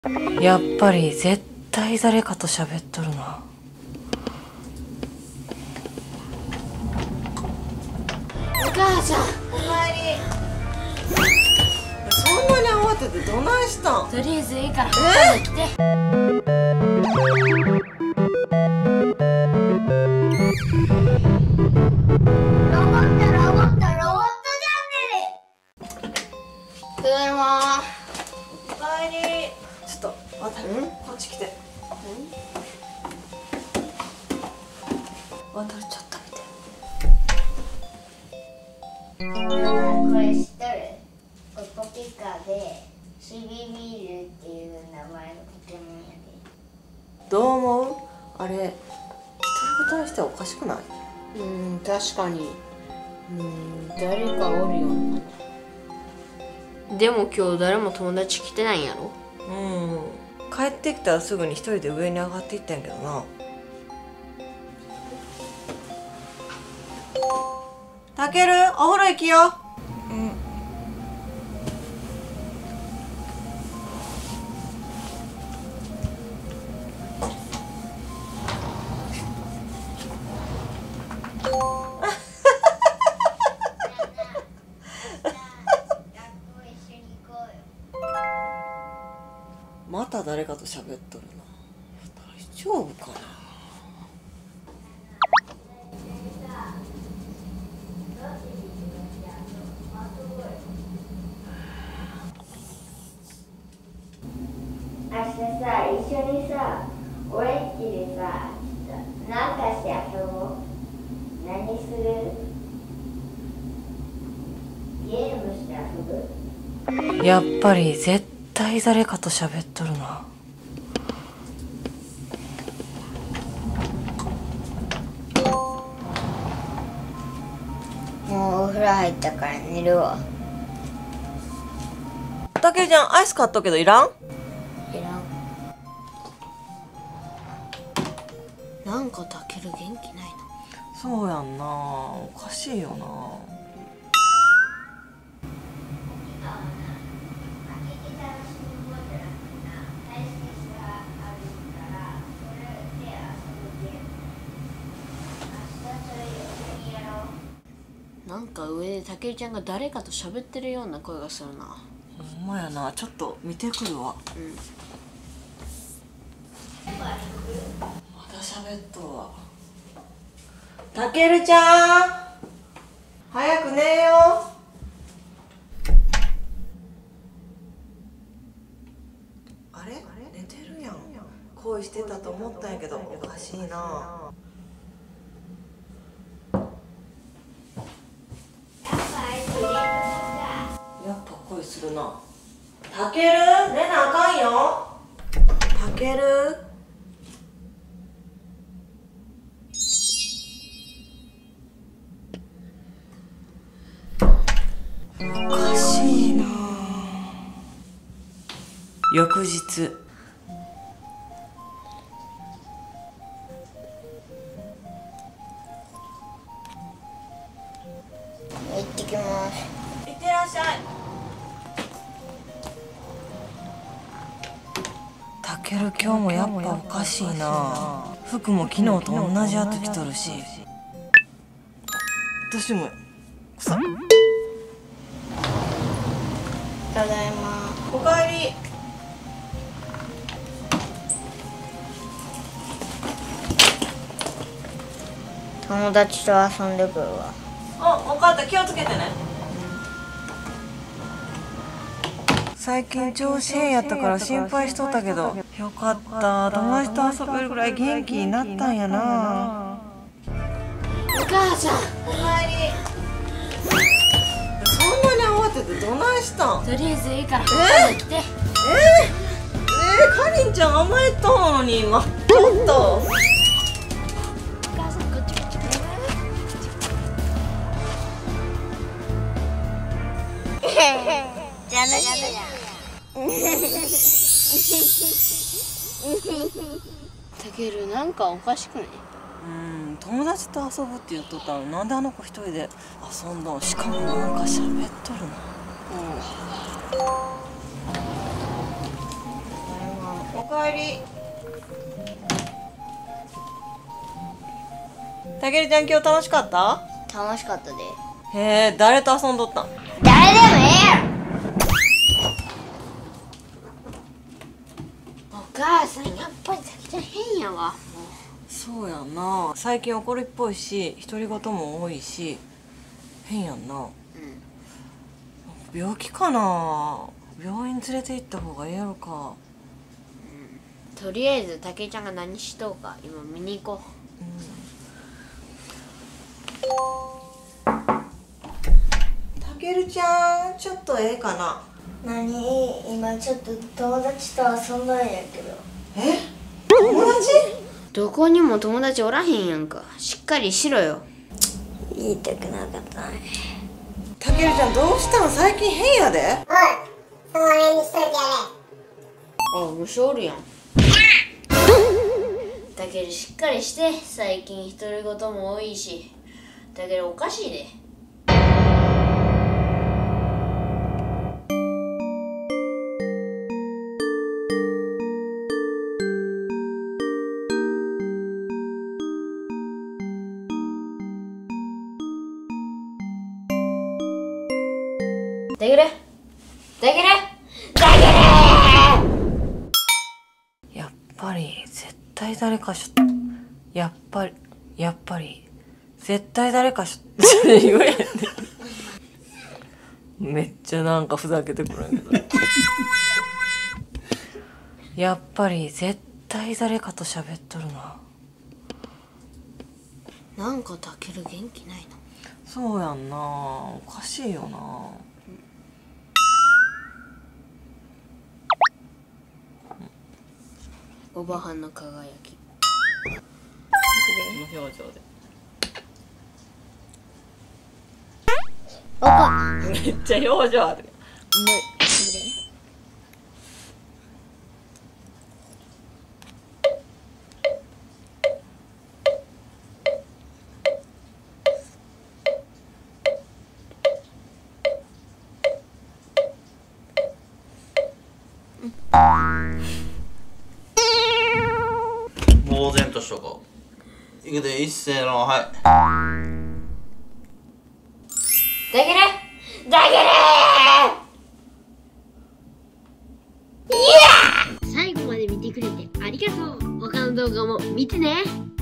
やっぱり絶対誰かと喋っとるな。 お母ちゃん、 おかえり。そんなに慌ててどないしたん？ とりあえずいいから後で来て。 ロボットチャンネル。 ただいま。 おかえり。ちょっと渡る。こっち来て。渡るちょっと見て。 これ知っとる？ポポピカでシビビールっていう名前のポケモンやで。 どう思う？あれ独り言にしてはおかしくない？ 確かに。誰かおるよな。でも今日誰も友達来てないんやろ？ 帰ってきたらすぐに一人で上に上がっていったんやけどな。たける、お風呂行きよ。また誰かと喋っとるな。大丈夫かな。 明日さ、一緒にさ、俺んちでさ、なんかして遊ぼう。何する？ゲームして遊ぶ？ やっぱり絶対誰かと喋っとるな。 もうお風呂入ったから寝るわ。 たけるちゃん、アイス買っとくけどいらん？ いらん。 なんかたける元気ないな。 そうやんな。おかしいよな。 なんか上でたけるちゃんが誰かと喋ってるような声がするな。 ほんまやな。ちょっと見てくるわ。まだ喋っとるわ。たけるちゃん、早く寝よう。あれ寝てるやん。恋してたと思ったんやけどおかしいな。やっぱ恋するな。たける、寝なあかんよ。たける、おかしいな。翌日。 行ってきます。 いってらっしゃい。たける、今日もやっぱおかしいな。服も昨日と同じ後着とるし。私もさ。 ただいま。 おかえり。 友達と遊んでくるわ。 分かった。気をつけてね。最近調子変やったから心配しとったけど、よかった。友達と遊べるぐらい元気になったんやな。 お母ちゃん、 おかえり。そんなに慌ててどないしたん？ とりあえずいいから後で来て。 かりんちゃん甘えとんのに今。ちょっと。 お母さんこっちこっち。 じゃあね。 たける、なんかおかしくない？ 友達と遊ぶって言っとったのに、なんであの子一人で遊んだん？しかもなんか喋っとるの。 ただいま。 帰り。たけるちゃん今日楽しかった？ 楽しかったで。 へえ、誰と遊んどったん？ 誰でもええやろ。 お母さんやっぱりたけちゃん変やわ。 そうやんな。最近怒りっぽいし独り言も多いし変やんな。病気かな。病院連れて行った方がええやろか。 とりあえずたけちゃんが何しとうか今見に行こたけるちゃんちょっとええかな。 何？今ちょっと友達と遊んだんやけど。 え、友達？ う。どこにも友達おらへんやんか。しっかりしろよ。 言いたくなかったね。 たけるちゃんどうしたん？最近変やで。 おい、その辺にしといてやれ。 あ、虫おるやん。たけるしっかりして。最近独り言も多いし。たけるおかしいで。たけるたけるたける。 やっぱり絶対誰かやっぱり絶対誰か言わへんね。めっちゃなんかふざけてくるんやけど。やっぱり絶対誰かと喋っとるな。 なんかたける元気ないな。 そうやんな。おかしいよな。 おばはんの輝き。 無表情で。 おか。 めっちゃ表情ある。 呆然としとこう。いくで、一斉の、はい。 たけるたける。最後まで見てくれてありがとう。他の動画も見てね。